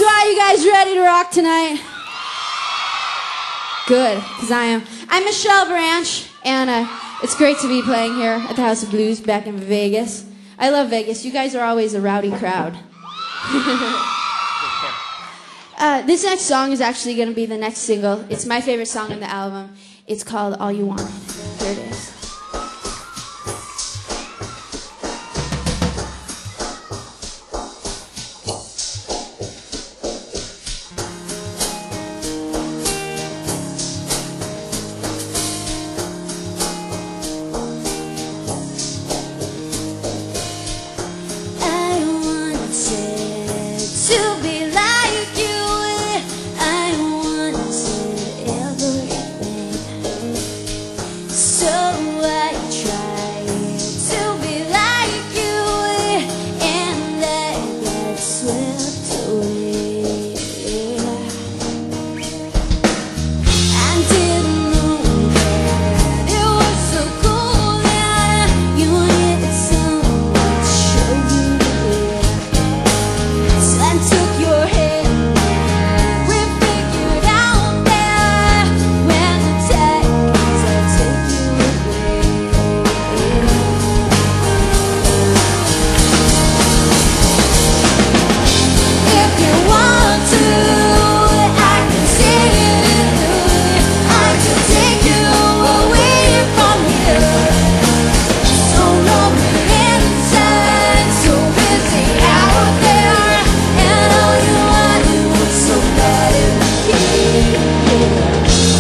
So are you guys ready to rock tonight? Good, because I am. I'm Michelle Branch, and it's great to be playing here at the House of Blues back in Vegas. I love Vegas. You guys are always a rowdy crowd. This next song is actually going to be the next single. It's my favorite song on the album. It's called All You Wanted. Here it is. To be like you, I wanted everything. So I tried to be like you, and I got swept away. I didn't know that it was so cool that you wanted someone to show you the way. I took your hand, we figured out that when the time comes, I'll take you away. If you want to, I can take you. I can take you away from here. So lonely inside, so busy out there, and all you wanted was somebody to care.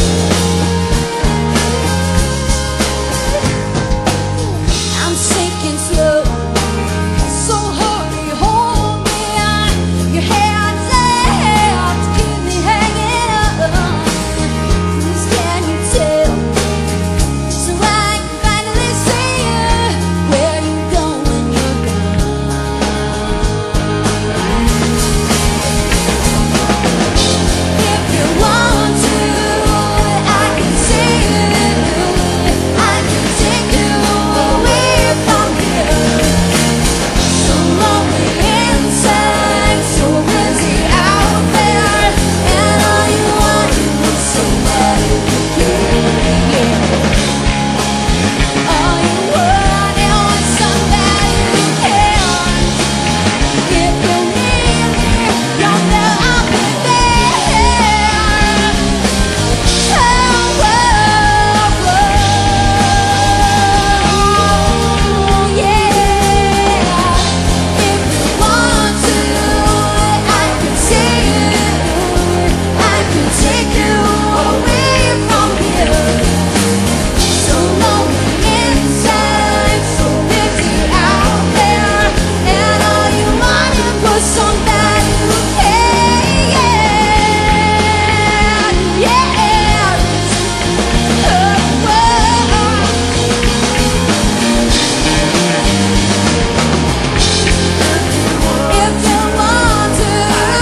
I'm sinking slow, so hurry, hold me. Your hands out to keep me hanging on. Please, can you tell me, so I can finally see where you go when you're gone? If you want to, I can see you. I can take you away from here. So lonely inside, so busy out there, and all you wanted was somebody to care. All you wanted was somebody to care. If you need me, you'll know I'll be there. Oh, yeah. If you want to, I can see you. I can take you away from here. So lonely inside, so busy out there, and all you wanted was somebody who cared. Yeah. If you want to,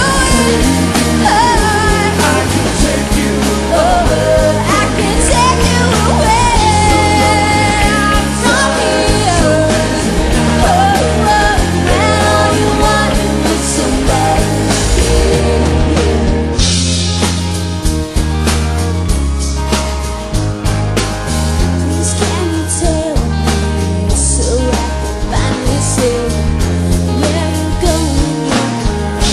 I can take you away. I can take you away from here. And all you wanted was somebody to care. Please, can you tell me, so I can finally see where you go when you're gone?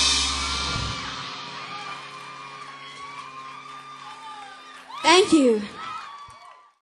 Thank you.